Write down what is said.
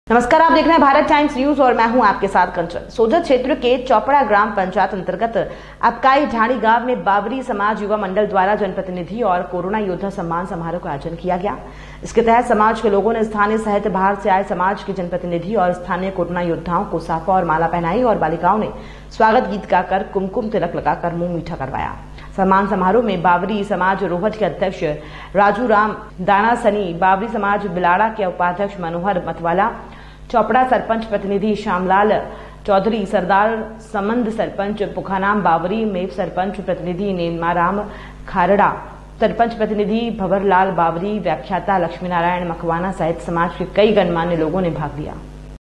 नमस्कार, आप देख रहे हैं भारत टाइम्स न्यूज और मैं हूं आपके साथ कंचन। सोजत क्षेत्र के चौपड़ा ग्राम पंचायत अंतर्गत अपकाई ढाणी गांव में बावरी समाज युवा मंडल द्वारा जनप्रतिनिधि और कोरोना योद्धा सम्मान समारोह का आयोजन किया गया। इसके तहत समाज के लोगों ने स्थानीय सहित बाहर से आए समाज के जनप्रतिनिधि और स्थानीय कोरोना योद्धाओं को साफा और माला पहनाई और बालिकाओं ने स्वागत गीत गाकर कुमकुम तिलक लगाकर मुंह मीठा करवाया। सम्मान समारोह में बावरी समाज रोहट के अध्यक्ष राजू राम दाना सनी, बावरी समाज बिलाड़ा के उपाध्यक्ष मनोहर मतवाला, चौपड़ा सरपंच प्रतिनिधि श्यामलाल चौधरी, सरदार समंद सरपंच पुखानाम बावरी में सरपंच प्रतिनिधि नेमाराम खारड़ा, सरपंच प्रतिनिधि भंवरलाल बावरी, व्याख्याता लक्ष्मी नारायण मखवाना सहित समाज के कई गणमान्य लोगों ने भाग लिया।